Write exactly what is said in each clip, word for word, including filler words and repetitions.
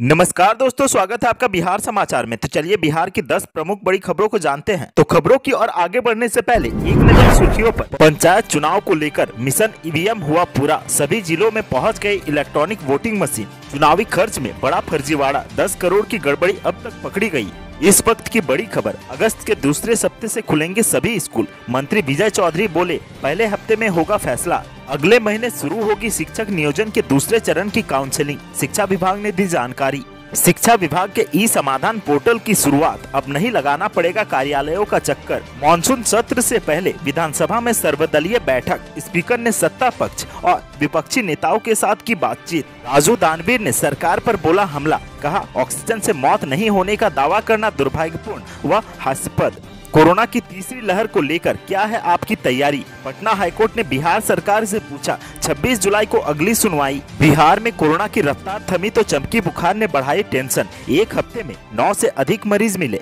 नमस्कार दोस्तों, स्वागत है आपका बिहार समाचार में। तो चलिए बिहार की दस प्रमुख बड़ी खबरों को जानते हैं। तो खबरों की ओर आगे बढ़ने से पहले एक नजर सुर्खियों पर। पंचायत चुनाव को लेकर मिशन ईवीएम हुआ पूरा, सभी जिलों में पहुंच गई इलेक्ट्रॉनिक वोटिंग मशीन। चुनावी खर्च में बड़ा फर्जीवाड़ा, दस करोड़ की गड़बड़ी अब तक पकड़ी गई। इस वक्त की बड़ी खबर, अगस्त के दूसरे सप्ताह से खुलेंगे सभी स्कूल। मंत्री विजय चौधरी बोले, पहले हफ्ते में होगा फैसला। अगले महीने शुरू होगी शिक्षक नियोजन के दूसरे चरण की काउंसलिंग, शिक्षा विभाग ने दी जानकारी। शिक्षा विभाग के ई समाधान पोर्टल की शुरुआत, अब नहीं लगाना पड़ेगा कार्यालयों का चक्कर। मॉनसून सत्र से पहले विधानसभा में सर्वदलीय बैठक, स्पीकर ने सत्ता पक्ष और विपक्षी नेताओं के साथ की बातचीत। राजू दानवीर ने सरकार पर बोला हमला, कहा ऑक्सीजन से मौत नहीं होने का दावा करना दुर्भाग्यपूर्ण व हास्यास्पद। कोरोना की तीसरी लहर को लेकर क्या है आपकी तैयारी? पटना हाईकोर्ट ने बिहार सरकार से पूछा, छब्बीस जुलाई को अगली सुनवाई। बिहार में कोरोना की रफ्तार थमी तो चमकी बुखार ने बढ़ाई टेंशन, एक हफ्ते में नौ से अधिक मरीज मिले।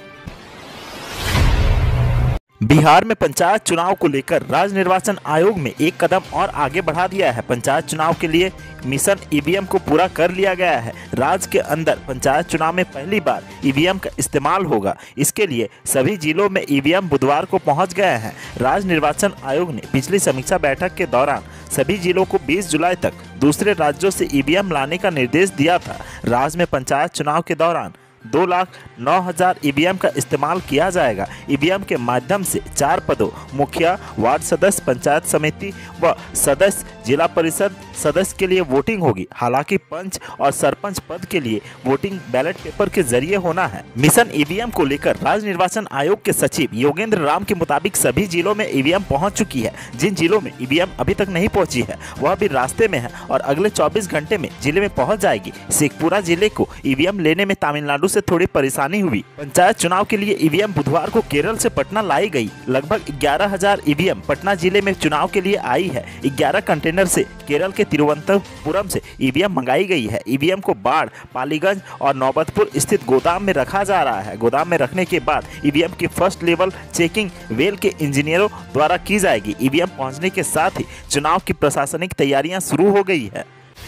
बिहार में पंचायत चुनाव को लेकर राज्य निर्वाचन आयोग में एक कदम और आगे बढ़ा दिया है। पंचायत चुनाव के लिए मिशन ईवीएम को पूरा कर लिया गया है। राज्य के अंदर पंचायत चुनाव में पहली बार ईवीएम का इस्तेमाल होगा। इसके लिए सभी जिलों में ईवीएम बुधवार को पहुंच गए हैं। राज्य निर्वाचन आयोग ने पिछली समीक्षा बैठक के दौरान सभी जिलों को बीस जुलाई तक दूसरे राज्यों से ईवीएम लाने का निर्देश दिया था। राज्य में पंचायत चुनाव के दौरान दो लाख नौ हजार ईवीएम का इस्तेमाल किया जाएगा। ईवीएम के माध्यम से चार पदों, मुखिया, वार्ड सदस्य, पंचायत समिति व सदस्य, जिला परिषद सदस्य के लिए वोटिंग होगी। हालांकि पंच और सरपंच पद के लिए वोटिंग बैलेट पेपर के जरिए होना है। मिशन ईवीएम को लेकर राज्य निर्वाचन आयोग के सचिव योगेंद्र राम के मुताबिक सभी जिलों में ईवीएम पहुंच चुकी है। जिन जिलों में ईवीएम अभी तक नहीं पहुंची है वह भी रास्ते में है और अगले चौबीस घंटे में जिले में पहुंच जाएगी। शेखपुरा जिले को ईवीएम लेने में तमिलनाडु से थोड़ी परेशानी हुई। पंचायत चुनाव के लिए ईवीएम बुधवार को केरल से पटना लाई गई। लगभग ग्यारह हजार ईवीएम पटना जिले में चुनाव के लिए आई है। ग्यारह कंटेनर से केरल के तिरुवनंतपुरम से ईवीएम मंगाई गई है। ईवीएम को बाढ़, पालीगंज और नौबतपुर स्थित गोदाम में रखा जा रहा है। गोदाम में रखने के बाद ईवीएम की फर्स्ट लेवल चेकिंग वेल के इंजीनियरों द्वारा की जाएगी। ईवीएम पहुंचने के साथ ही चुनाव की प्रशासनिक तैयारियां शुरू हो गई है।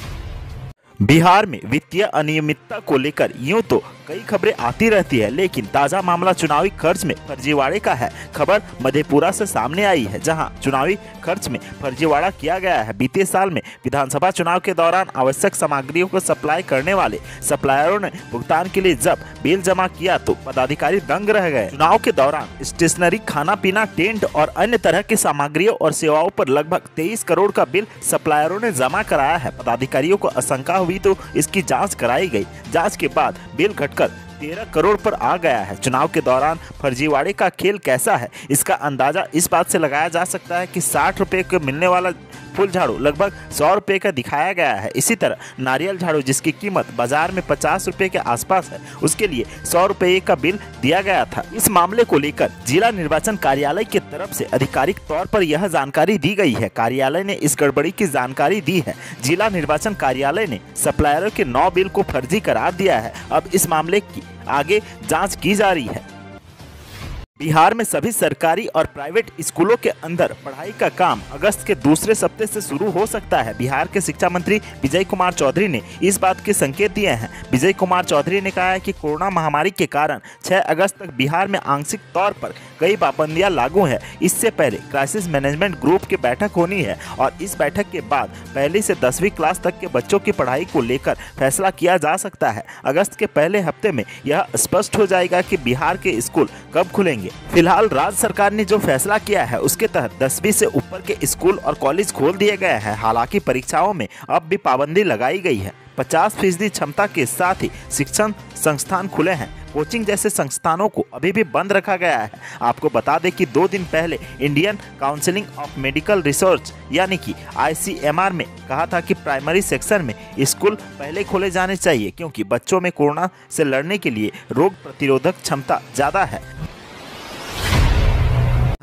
बिहार में वित्तीय अनियमितता को लेकर यूं तो कई खबरें आती रहती है, लेकिन ताजा मामला चुनावी खर्च में फर्जीवाड़े का है। खबर मधेपुरा से सामने आई है, जहां चुनावी खर्च में फर्जीवाड़ा किया गया है। बीते साल में विधानसभा चुनाव के दौरान आवश्यक सामग्रियों को सप्लाई करने वाले सप्लायरों ने भुगतान के लिए जब बिल जमा किया तो पदाधिकारी दंग रह गए। चुनाव के दौरान स्टेशनरी, खाना पीना, टेंट और अन्य तरह की सामग्रियों और सेवाओं पर लगभग तेईस करोड़ का बिल सप्लायरों ने जमा कराया है। पदाधिकारियों को आशंका हुई तो इसकी जांच कराई गई। जांच के बाद बिल घटकर तेरह करोड़ पर आ गया है। चुनाव के दौरान फर्जीवाड़े का खेल कैसा है, इसका अंदाजा इस बात से लगाया जा सकता है कि साठ रुपए का मिलने वाला फूल झाड़ू लगभग सौ रुपए का दिखाया गया है। इसी तरह नारियल झाड़ू, जिसकी कीमत बाजार में पचास रुपए के आसपास है, उसके लिए सौ रुपए का बिल दिया गया था। इस मामले को लेकर जिला निर्वाचन कार्यालय की तरफ से आधिकारिक तौर पर यह जानकारी दी गई है। कार्यालय ने इस गड़बड़ी की जानकारी दी है। जिला निर्वाचन कार्यालय ने सप्लायरों के नौ बिल को फर्जी करार दिया है। अब इस मामले की आगे जाँच की जा रही है। बिहार में सभी सरकारी और प्राइवेट स्कूलों के अंदर पढ़ाई का काम अगस्त के दूसरे सप्ताह से शुरू हो सकता है। बिहार के शिक्षा मंत्री विजय कुमार चौधरी ने इस बात के संकेत दिए हैं। विजय कुमार चौधरी ने कहा है कि कोरोना महामारी के कारण छह अगस्त तक बिहार में आंशिक तौर पर कई पाबंदियां लागू हैं। इससे पहले क्राइसिस मैनेजमेंट ग्रुप की बैठक होनी है और इस बैठक के बाद पहली से दसवीं क्लास तक के बच्चों की पढ़ाई को लेकर फैसला किया जा सकता है। अगस्त के पहले हफ्ते में यह स्पष्ट हो जाएगा कि बिहार के स्कूल कब खुलेंगे। फिलहाल राज्य सरकार ने जो फैसला किया है उसके तहत दसवीं से ऊपर के स्कूल और कॉलेज खोल दिए गए हैं। हालांकि परीक्षाओं में अब भी पाबंदी लगाई गई है। पचास फीसदी क्षमता के साथ ही शिक्षण संस्थान खुले हैं। कोचिंग जैसे संस्थानों को अभी भी बंद रखा गया है। आपको बता दें कि दो दिन पहले Indian council of medical research यानी कि आई सी एम आर में कहा था कि प्राइमरी सेक्शन में स्कूल पहले खोले जाने चाहिए, क्योंकि बच्चों में कोरोना से लड़ने के लिए रोग प्रतिरोधक क्षमता ज़्यादा है।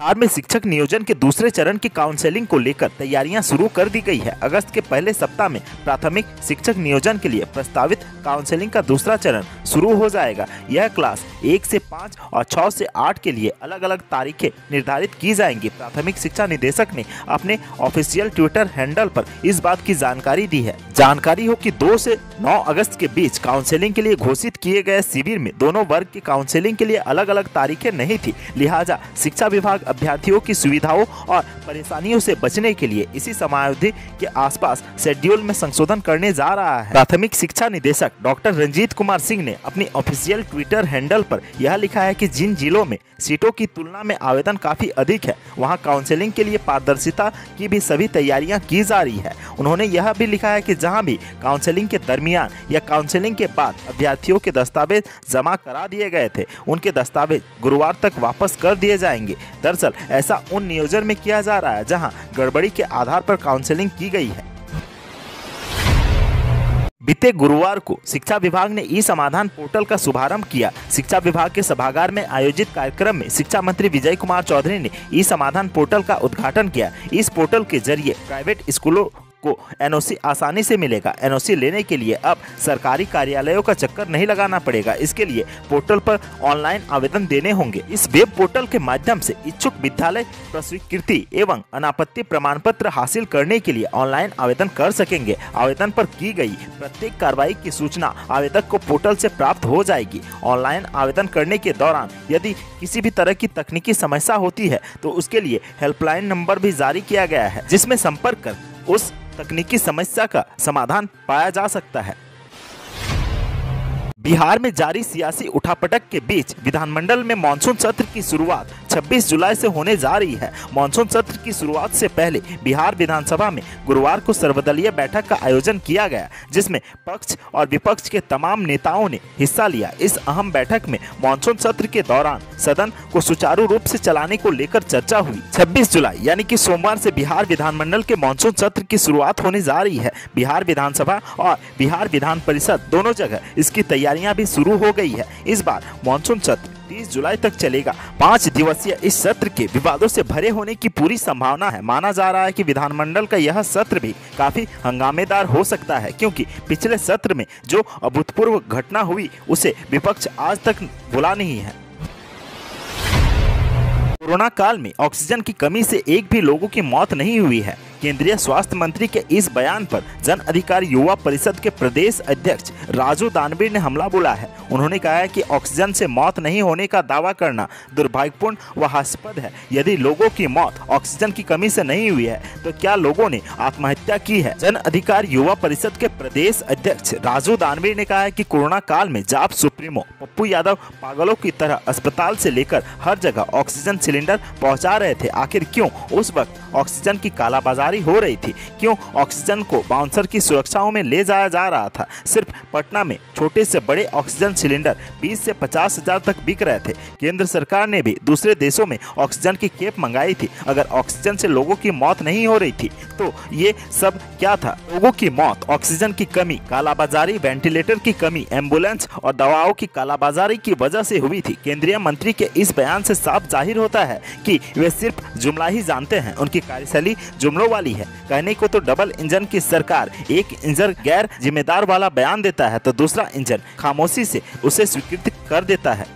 बिहार में शिक्षक नियोजन के दूसरे चरण की काउंसलिंग को लेकर तैयारियां शुरू कर दी गई है। अगस्त के पहले सप्ताह में प्राथमिक शिक्षक नियोजन के लिए प्रस्तावित काउंसलिंग का दूसरा चरण शुरू हो जाएगा। यह क्लास एक से पाँच और छह से आठ के लिए अलग अलग तारीखें निर्धारित की जाएंगी। प्राथमिक शिक्षा निदेशक ने अपने ऑफिशियल ट्विटर हैंडल पर इस बात की जानकारी दी है। जानकारी हो कि दो से नौ अगस्त के बीच काउंसलिंग के लिए घोषित किए गए शिविर में दोनों वर्ग की काउंसलिंग के लिए अलग अलग तारीखें नहीं थी। लिहाजा शिक्षा विभाग अभ्यर्थियों की सुविधाओं और परेशानियों से बचने के लिए इसी समयावधि के आसपास शेड्यूल में संशोधन करने जा रहा है। प्राथमिक शिक्षा निदेशक डॉक्टर रंजीत कुमार सिंह ने अपनी ऑफिशियल ट्विटर हैंडल पर यह लिखा है कि जिन जिलों में सीटों की तुलना में आवेदन काफी अधिक है, वहां काउंसलिंग के लिए पारदर्शिता की भी सभी तैयारियां की जा रही है। उन्होंने यह भी लिखा है कि जहां भी काउंसलिंग के दरमियान या काउंसलिंग के बाद अभ्यर्थियों के दस्तावेज जमा करा दिए गए थे, उनके दस्तावेज गुरुवार तक वापस कर दिए जाएंगे। दरअसल ऐसा उन नियोजन में किया जा रहा है जहां गड़बड़ी के आधार पर काउंसलिंग की गई है। बीते गुरुवार को शिक्षा विभाग ने ई समाधान पोर्टल का शुभारंभ किया। शिक्षा विभाग के सभागार में आयोजित कार्यक्रम में शिक्षा मंत्री विजय कुमार चौधरी ने ई समाधान पोर्टल का उद्घाटन किया। इस पोर्टल के जरिए प्राइवेट स्कूलों को एनओसी आसानी से मिलेगा। एनओसी लेने के लिए अब सरकारी कार्यालयों का चक्कर नहीं लगाना पड़ेगा। इसके लिए पोर्टल पर ऑनलाइन आवेदन देने होंगे। इस वेब पोर्टल के माध्यम से इच्छुक विद्यालय प्रस्वीकृति एवं अनापत्ति प्रमाण पत्र हासिल करने के लिए ऑनलाइन आवेदन कर सकेंगे। आवेदन पर की गई प्रत्येक कार्रवाई की सूचना आवेदक को पोर्टल से प्राप्त हो जाएगी। ऑनलाइन आवेदन करने के दौरान यदि किसी भी तरह की तकनीकी समस्या होती है तो उसके लिए हेल्पलाइन नंबर भी जारी किया गया है, जिसमें संपर्क कर उस तकनीकी समस्या का समाधान पाया जा सकता है। बिहार में जारी सियासी उठापटक के बीच विधानमंडल में मानसून सत्र की शुरुआत छब्बीस जुलाई से होने जा रही है। मानसून सत्र की शुरुआत से पहले बिहार विधानसभा में गुरुवार को सर्वदलीय बैठक का आयोजन किया गया, जिसमें पक्ष और विपक्ष के तमाम नेताओं ने हिस्सा लिया। इस अहम बैठक में मानसून सत्र के दौरान सदन को सुचारू रूप से चलाने को लेकर चर्चा हुई। छब्बीस जुलाई यानी कि सोमवार से बिहार विधानमंडल के मानसून सत्र की शुरुआत होने जा रही है। बिहार विधानसभा और बिहार विधान परिषद दोनों जगह इसकी तैयारियां भी शुरू हो गई है। इस बार मानसून सत्र तीस जुलाई तक चलेगा। पाँच दिवसीय इस सत्र के विवादों से भरे होने की पूरी संभावना है। माना जा रहा है कि विधानमंडल का यह सत्र भी काफी हंगामेदार हो सकता है, क्योंकि पिछले सत्र में जो अभूतपूर्व घटना हुई उसे विपक्ष आज तक भुला नहीं है। कोरोना काल में ऑक्सीजन की कमी से एक भी लोगों की मौत नहीं हुई है। केंद्रीय स्वास्थ्य मंत्री के इस बयान पर जन अधिकार युवा परिषद के प्रदेश अध्यक्ष राजू दानवीर ने हमला बोला है। उन्होंने कहा है कि ऑक्सीजन से मौत नहीं होने का दावा करना दुर्भाग्यपूर्ण व हास्यास्पद है। यदि लोगों की मौत ऑक्सीजन की कमी से नहीं हुई है तो क्या लोगों ने आत्महत्या की है? जन अधिकार युवा परिषद के प्रदेश अध्यक्ष राजू दानवीर ने कहा है कि कोरोना काल में जाप सुप्रीमो पप्पू यादव पागलों की तरह अस्पताल से लेकर हर जगह ऑक्सीजन सिलेंडर पहुंचा रहे थे। आखिर क्यों उस वक्त ऑक्सीजन की कालाबाजारी हो रही थी? क्यों ऑक्सीजन को बाउंसर की सुरक्षाओं में ले जाया जा रहा था? सिर्फ पटना में छोटे से बड़े ऑक्सीजन सिलेंडर बीस से पचास हजार तक बिक रहे थे। केंद्र सरकार ने भी दूसरे देशों में ऑक्सीजन की खेप मंगाई थी। अगर ऑक्सीजन से लोगों की मौत नहीं हो रही थी तो ये सब क्या था? लोगों की मौत ऑक्सीजन की कमी, कालाबाजारी, वेंटिलेटर की कमी, एम्बुलेंस और दवाओं की कालाबाजारी की वजह से हुई थी। केंद्रीय मंत्री के इस बयान से साफ जाहिर होता है कि वे सिर्फ जुमला ही जानते हैं। उनकी कार्यशैली जुमलों वाली है। कहने को तो डबल इंजन की सरकार एक इंजन गैर जिम्मेदार वाला बयान देता है तो दूसरा इंजन खामोशी से उसे स्वीकृत कर देता है।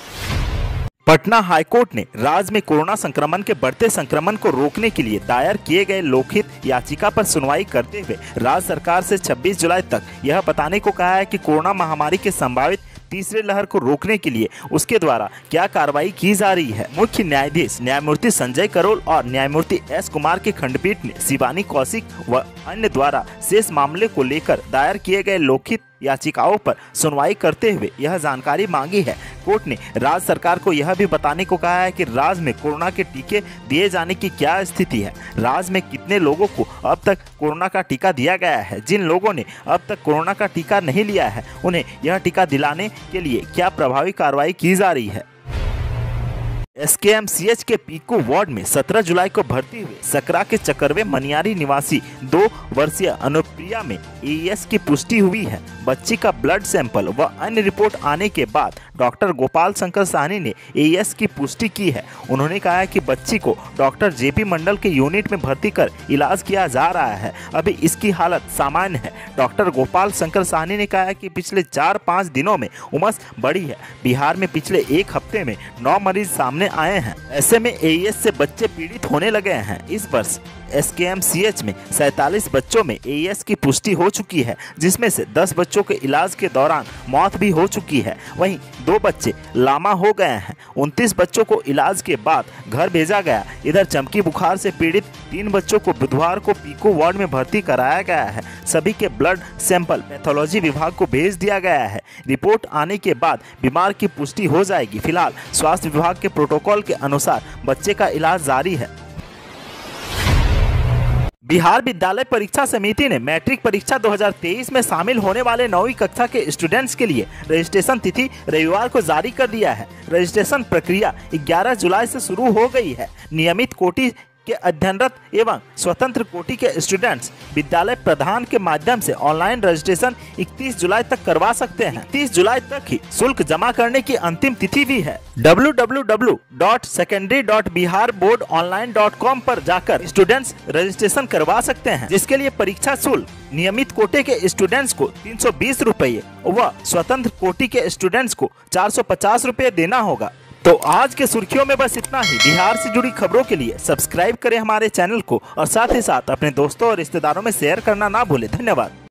पटना हाईकोर्ट ने राज्य में कोरोना संक्रमण के बढ़ते संक्रमण को रोकने के लिए दायर किए गए लोकहित याचिका पर सुनवाई करते हुए राज्य सरकार से छब्बीस जुलाई तक यह बताने को कहा है कि कोरोना महामारी के संभावित तीसरे लहर को रोकने के लिए उसके द्वारा क्या कार्रवाई की जा रही है। मुख्य न्यायाधीश न्यायमूर्ति संजय करोल और न्यायमूर्ति एस कुमार की खंडपीठ ने शिवानी कौशिक व अन्य द्वारा शेष मामले को लेकर दायर किए गए लोकहित याचिकाओं पर सुनवाई करते हुए यह जानकारी मांगी है। कोर्ट ने राज्य सरकार को यह भी बताने को कहा है कि राज्य में कोरोना के टीके दिए जाने की क्या स्थिति है। राज्य में कितने लोगों को अब तक कोरोना का टीका दिया गया है? जिन लोगों ने अब तक कोरोना का टीका नहीं लिया है उन्हें यह टीका दिलाने के लिए क्या प्रभावी कार्रवाई की जा रही है? एसकेएमसीएच के पीकू वार्ड में सत्रह जुलाई को भर्ती हुए सकरा के चकरवे मनियारी निवासी दो वर्षीय अनुप्रिया में एईएस की पुष्टि हुई है। बच्ची का ब्लड सैंपल व अन्य रिपोर्ट आने के बाद डॉक्टर गोपाल शंकर साहनी ने एईएस की पुष्टि की है। उन्होंने कहा है कि बच्ची को डॉक्टर जेपी मंडल के यूनिट में भर्ती कर इलाज किया जा रहा है। अभी इसकी हालत सामान्य है। डॉक्टर गोपाल शंकर साहनी ने कहा है कि पिछले चार पाँच दिनों में उमस बढ़ी है। बिहार में पिछले एक हफ्ते में नौ मरीज सामने आए हैं। ऐसे में एईएस से बच्चे पीड़ित होने लगे हैं। इस वर्ष एसकेएमसीएच में सैंतालीस बच्चों में एईएस की पुष्टि हो चुकी है, जिसमें से दस बच्चों के इलाज के दौरान मौत भी हो चुकी है। वहीं दो बच्चे लामा हो गए हैं। उनतीस बच्चों को इलाज के बाद घर भेजा गया। इधर चमकी बुखार से पीड़ित तीन बच्चों को बुधवार को पीको वार्ड में भर्ती कराया गया है। सभी के ब्लड सैंपल पैथोलॉजी विभाग को भेज दिया गया है। रिपोर्ट आने के बाद बीमार की पुष्टि हो जाएगी। फिलहाल स्वास्थ्य विभाग के प्रोटोकॉल के अनुसार बच्चे का इलाज जारी है। बिहार विद्यालय परीक्षा समिति ने मैट्रिक परीक्षा दो हज़ार तेईस में शामिल होने वाले नौवीं कक्षा के स्टूडेंट्स के लिए रजिस्ट्रेशन तिथि रविवार को जारी कर दिया है। रजिस्ट्रेशन प्रक्रिया ग्यारह जुलाई से शुरू हो गई है। नियमित कोटि के अध्ययनरत एवं स्वतंत्र कोटि के स्टूडेंट्स विद्यालय प्रधान के माध्यम से ऑनलाइन रजिस्ट्रेशन इकतीस जुलाई तक करवा सकते हैं। इकतीस जुलाई तक ही शुल्क जमा करने की अंतिम तिथि भी है। W W W dot secondary dot Bihar board online dot com पर जाकर स्टूडेंट्स रजिस्ट्रेशन करवा सकते हैं, जिसके लिए परीक्षा शुल्क नियमित कोटे के स्टूडेंट्स को तीन सौ बीस रुपये व स्वतंत्र कोटि के स्टूडेंट्स को चार सौ पचास रुपये देना होगा। तो आज के सुर्खियों में बस इतना ही। बिहार से जुड़ी खबरों के लिए सब्सक्राइब करें हमारे चैनल को और साथ ही साथ अपने दोस्तों और रिश्तेदारों में शेयर करना ना भूलें। धन्यवाद।